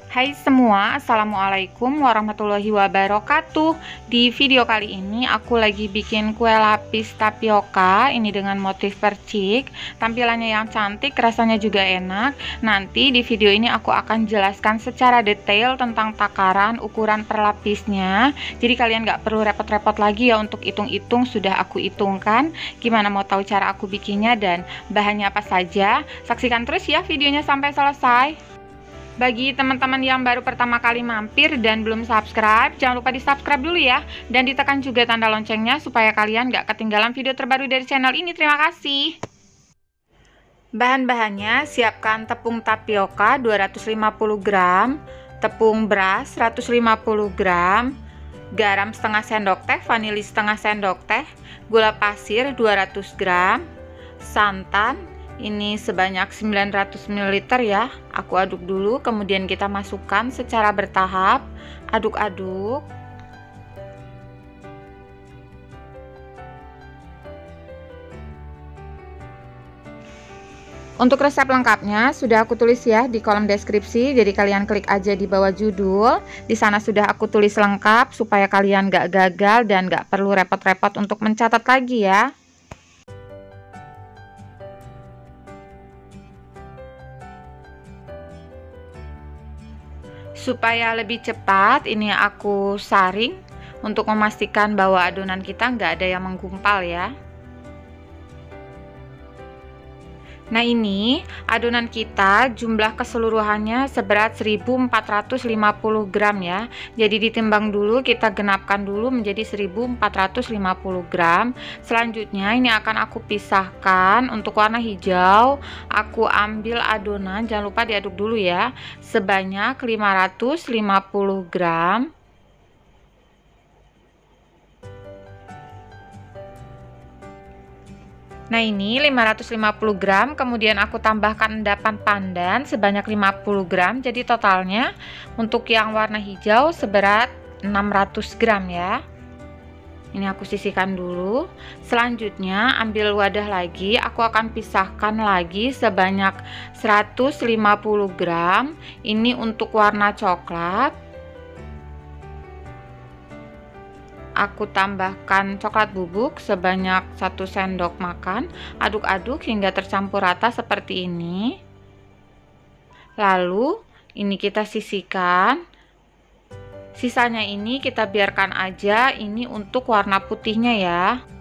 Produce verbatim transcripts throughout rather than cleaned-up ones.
Hai semua, Assalamualaikum warahmatullahi wabarakatuh. Di video kali ini aku lagi bikin kue lapis tapioka ini dengan motif percik. Tampilannya yang cantik, rasanya juga enak. Nanti di video ini aku akan jelaskan secara detail tentang takaran ukuran per lapisnya. Jadi kalian gak perlu repot-repot lagi ya untuk hitung-hitung, sudah aku hitungkan. Gimana mau tahu cara aku bikinnya dan bahannya apa saja? Saksikan terus ya videonya sampai selesai. Bagi teman-teman yang baru pertama kali mampir dan belum subscribe, jangan lupa di subscribe dulu ya. Dan ditekan juga tanda loncengnya supaya kalian gak ketinggalan video terbaru dari channel ini. Terima kasih. Bahan-bahannya, siapkan tepung tapioka dua ratus lima puluh gram, tepung beras seratus lima puluh gram, garam setengah sendok teh, vanili setengah sendok teh, gula pasir dua ratus gram, santan ini sebanyak sembilan ratus mililiter ya. Aku aduk dulu, kemudian kita masukkan secara bertahap. Aduk-aduk. Untuk resep lengkapnya sudah aku tulis ya di kolom deskripsi, jadi kalian klik aja di bawah judul. Di sana sudah aku tulis lengkap supaya kalian gak gagal dan gak perlu repot-repot untuk mencatat lagi ya. Supaya lebih cepat, ini aku saring untuk memastikan bahwa adonan kita nggak ada yang menggumpal ya. Nah, ini adonan kita jumlah keseluruhannya seberat seribu empat ratus lima puluh gram ya. Jadi ditimbang dulu, kita genapkan dulu menjadi seribu empat ratus lima puluh gram. Selanjutnya ini akan aku pisahkan. Untuk warna hijau aku ambil adonan, jangan lupa diaduk dulu ya, sebanyak lima ratus lima puluh gram. Nah, ini lima ratus lima puluh gram, kemudian aku tambahkan endapan pandan sebanyak lima puluh gram. Jadi totalnya untuk yang warna hijau seberat enam ratus gram ya. Ini aku sisihkan dulu. Selanjutnya ambil wadah lagi, aku akan pisahkan lagi sebanyak seratus lima puluh gram. Ini untuk warna coklat. Aku tambahkan coklat bubuk sebanyak satu sendok makan. Aduk-aduk hingga tercampur rata seperti ini. Lalu ini kita sisihkan. Sisanya ini kita biarkan aja, ini untuk warna putihnya ya.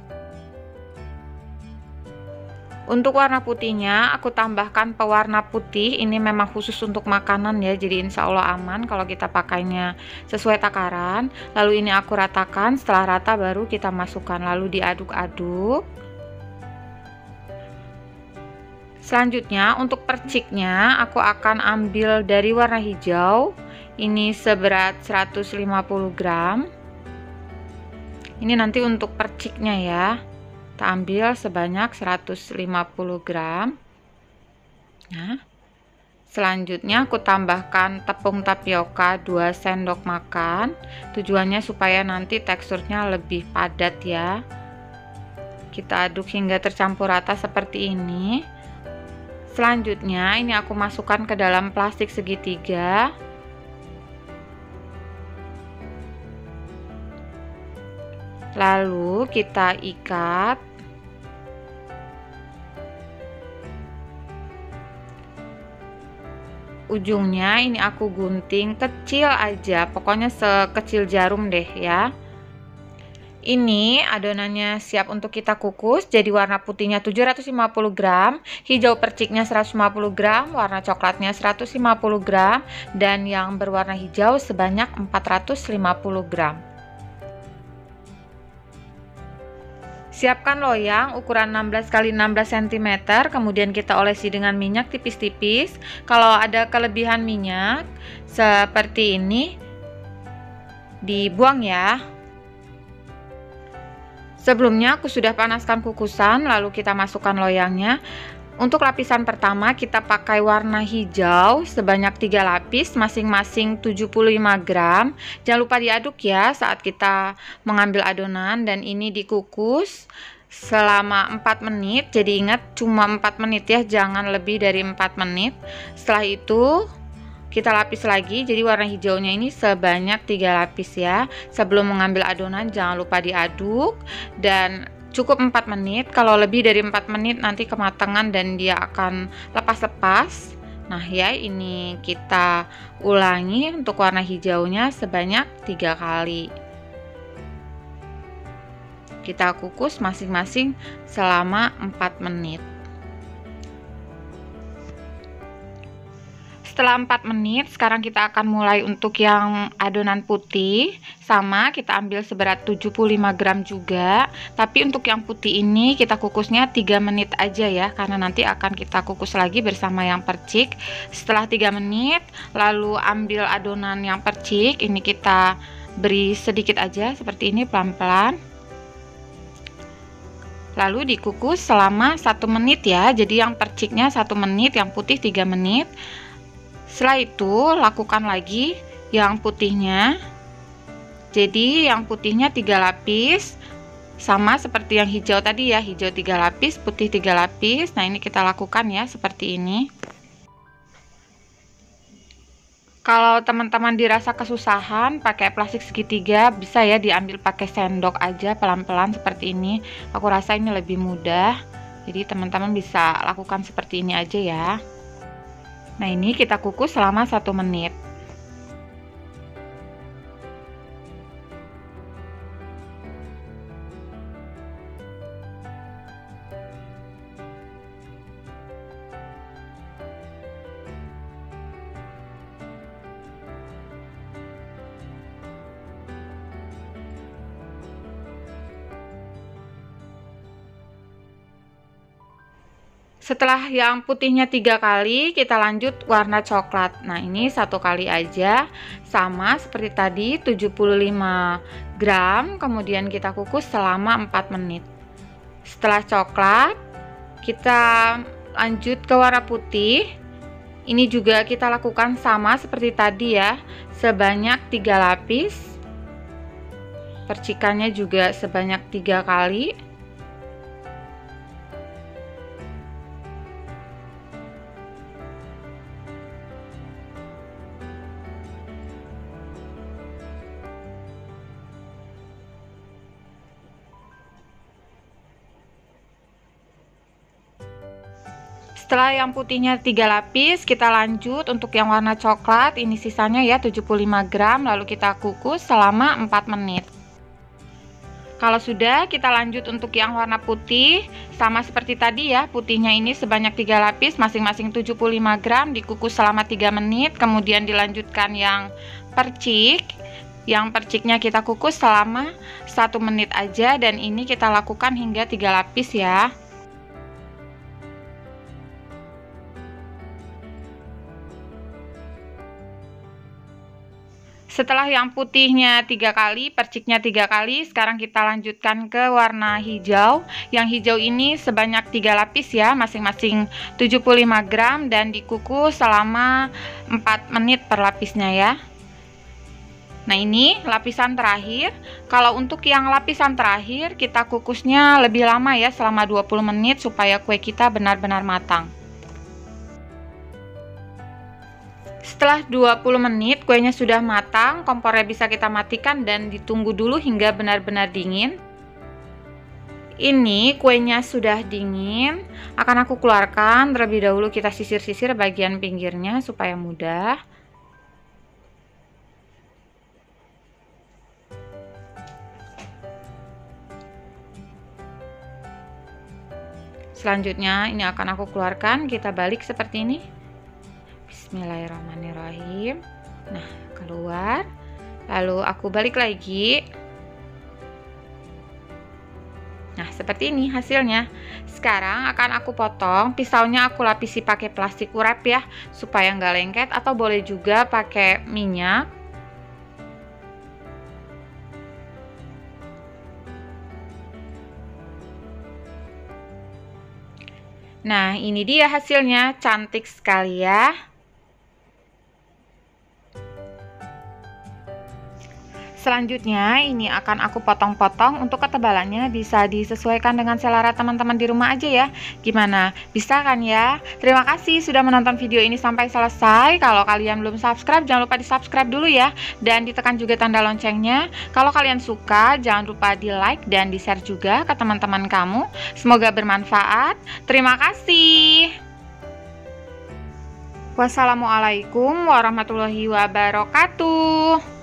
Untuk warna putihnya aku tambahkan pewarna putih, ini memang khusus untuk makanan ya, jadi insya Allah aman kalau kita pakainya sesuai takaran. Lalu ini aku ratakan, setelah rata baru kita masukkan, lalu diaduk-aduk. Selanjutnya untuk perciknya aku akan ambil dari warna hijau, ini seberat seratus lima puluh gram. Ini nanti untuk perciknya ya. Kita ambil sebanyak seratus lima puluh gram. Nah, selanjutnya aku tambahkan tepung tapioka dua sendok makan. Tujuannya supaya nanti teksturnya lebih padat ya. Kita aduk hingga tercampur rata seperti ini. Selanjutnya ini aku masukkan ke dalam plastik segitiga. Lalu kita ikat. Ujungnya ini aku gunting kecil aja, pokoknya sekecil jarum deh ya. Ini adonannya siap untuk kita kukus. Jadi warna putihnya tujuh ratus lima puluh gram, hijau perciknya seratus lima puluh gram, warna coklatnya seratus lima puluh gram, dan yang berwarna hijau sebanyak empat ratus lima puluh gram. Siapkan loyang ukuran enam belas kali enam belas sentimeter, kemudian kita olesi dengan minyak tipis-tipis. Kalau ada kelebihan minyak seperti ini, dibuang ya. Sebelumnya aku sudah panaskan kukusan, lalu kita masukkan loyangnya. Untuk lapisan pertama kita pakai warna hijau sebanyak tiga lapis, masing-masing tujuh puluh lima gram. Jangan lupa diaduk ya saat kita mengambil adonan, dan ini dikukus selama empat menit. Jadi ingat cuma empat menit ya, jangan lebih dari empat menit. Setelah itu kita lapis lagi. Jadi warna hijaunya ini sebanyak tiga lapis ya. Sebelum mengambil adonan jangan lupa diaduk, dan cukup empat menit. Kalau lebih dari empat menit nanti kematangan dan dia akan lepas-lepas. Nah ya, ini kita ulangi untuk warna hijaunya sebanyak tiga kali. Kita kukus masing-masing selama empat menit. Setelah empat menit, sekarang kita akan mulai untuk yang adonan putih. Sama, kita ambil seberat tujuh puluh lima gram juga. Tapi untuk yang putih ini kita kukusnya tiga menit aja ya, karena nanti akan kita kukus lagi bersama yang percik. Setelah tiga menit, lalu ambil adonan yang percik. Ini kita beri sedikit aja seperti ini, pelan-pelan. Lalu dikukus selama satu menit ya. Jadi yang perciknya satu menit, yang putih tiga menit. Setelah itu lakukan lagi yang putihnya. Jadi yang putihnya tiga lapis, sama seperti yang hijau tadi ya, hijau tiga lapis, putih tiga lapis. Nah ini kita lakukan ya seperti ini. Kalau teman-teman dirasa kesusahan pakai plastik segitiga, bisa ya diambil pakai sendok aja pelan-pelan seperti ini. Aku rasa ini lebih mudah. Jadi teman-teman bisa lakukan seperti ini aja ya. Nah ini kita kukus selama satu menit. Setelah yang putihnya tiga kali, kita lanjut warna coklat. Nah ini satu kali aja, sama seperti tadi, tujuh puluh lima gram. Kemudian kita kukus selama empat menit. Setelah coklat, kita lanjut ke warna putih. Ini juga kita lakukan sama seperti tadi ya, sebanyak tiga lapis. Percikannya juga sebanyak tiga kali. Setelah yang putihnya tiga lapis, kita lanjut untuk yang warna coklat. Ini sisanya ya tujuh puluh lima gram, lalu kita kukus selama empat menit. Kalau sudah, kita lanjut untuk yang warna putih. Sama seperti tadi ya, putihnya ini sebanyak tiga lapis, masing-masing tujuh puluh lima gram, dikukus selama tiga menit. Kemudian dilanjutkan yang percik. Yang perciknya kita kukus selama satu menit aja, dan ini kita lakukan hingga tiga lapis ya. Setelah yang putihnya tiga kali, perciknya tiga kali, sekarang kita lanjutkan ke warna hijau. Yang hijau ini sebanyak tiga lapis ya, masing-masing tujuh puluh lima gram, dan dikukus selama empat menit per lapisnya ya. Nah ini lapisan terakhir. Kalau untuk yang lapisan terakhir, kita kukusnya lebih lama ya, selama dua puluh menit supaya kue kita benar-benar matang. Setelah dua puluh menit kuenya sudah matang, kompornya bisa kita matikan dan ditunggu dulu hingga benar-benar dingin. Ini kuenya sudah dingin, akan aku keluarkan. Terlebih dahulu kita sisir-sisir bagian pinggirnya supaya mudah. Selanjutnya ini akan aku keluarkan, kita balik seperti ini. Bismillahirrahmanirrahim. Nah, keluar. Lalu aku balik lagi. Nah, seperti ini hasilnya. Sekarang akan aku potong. Pisaunya aku lapisi pakai plastik wrap ya, supaya nggak lengket, atau boleh juga pakai minyak. Nah, ini dia hasilnya, cantik sekali ya. Selanjutnya ini akan aku potong-potong. Untuk ketebalannya bisa disesuaikan dengan selera teman-teman di rumah aja ya. Gimana? Bisa kan ya? Terima kasih sudah menonton video ini sampai selesai. Kalau kalian belum subscribe, jangan lupa di subscribe dulu ya. Dan ditekan juga tanda loncengnya. Kalau kalian suka, jangan lupa di like dan di share juga ke teman-teman kamu. Semoga bermanfaat. Terima kasih. Wassalamualaikum warahmatullahi wabarakatuh.